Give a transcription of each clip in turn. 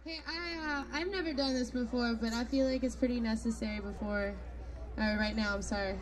Hey, I've never done this before, but I feel like it's pretty necessary right now, I'm sorry.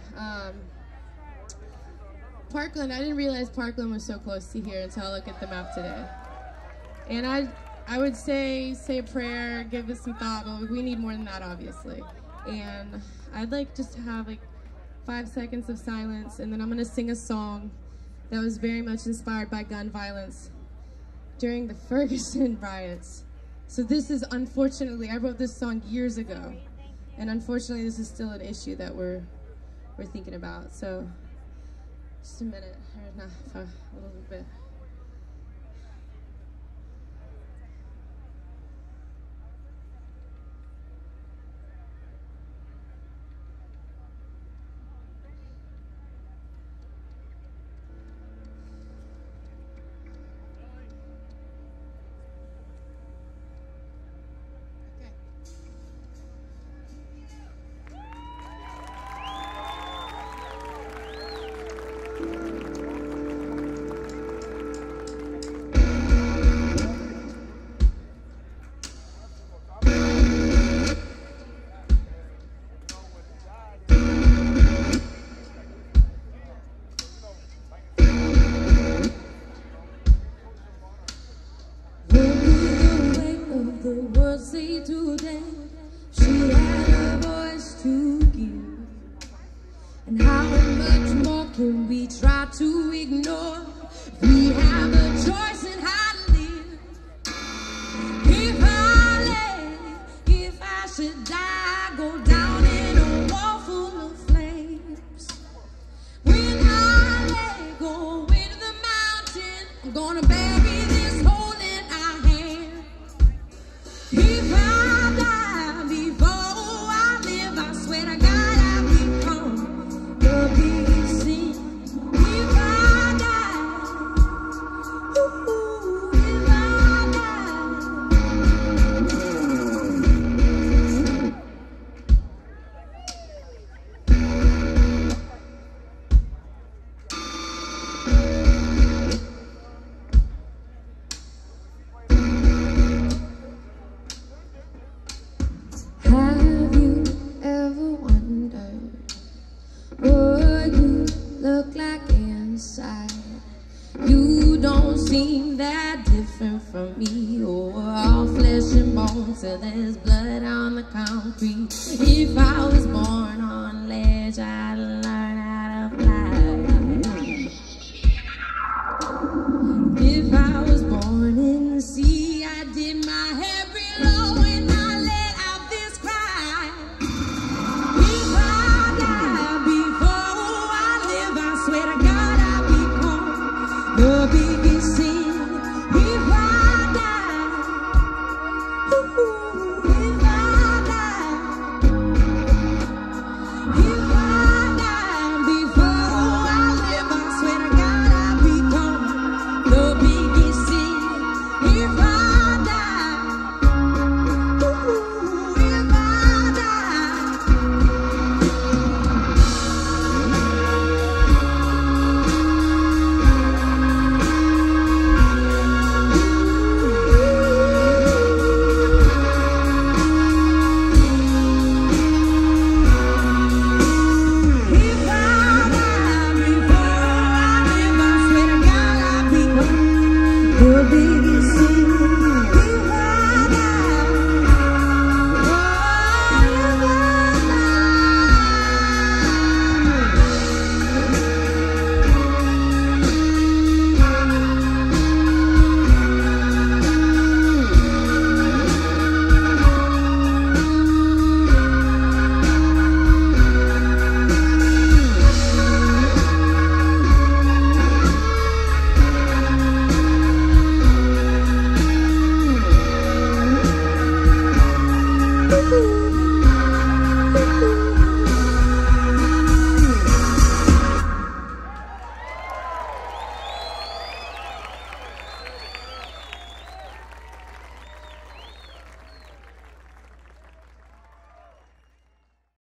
Parkland, I didn't realize Parkland was so close to here until I looked at the map today. And I would say a prayer, give it some thought, but we need more than that, obviously. And I'd like just to have like 5 seconds of silence, and then I'm gonna sing a song that was very much inspired by gun violence during the Ferguson riots. So this is, unfortunately, I wrote this song years ago, and unfortunately this is still an issue that we're thinking about. So just a minute, or not, a little bit. Today, she had a voice to give, and how much more can we try to ignore? We have a choice in how to live. If I should die, go down in a wall full of flames. When I lay, go away to the mountain, I'm gonna bury this hole in our hand. If I die before I live, I swear to God I'll become the biggest sin. If I die, ooh, if I Have you ever wondered what you look like inside? You don't seem that different from me, or all flesh and bones till there's blood on the concrete. If I was born on ledge, I'd lie.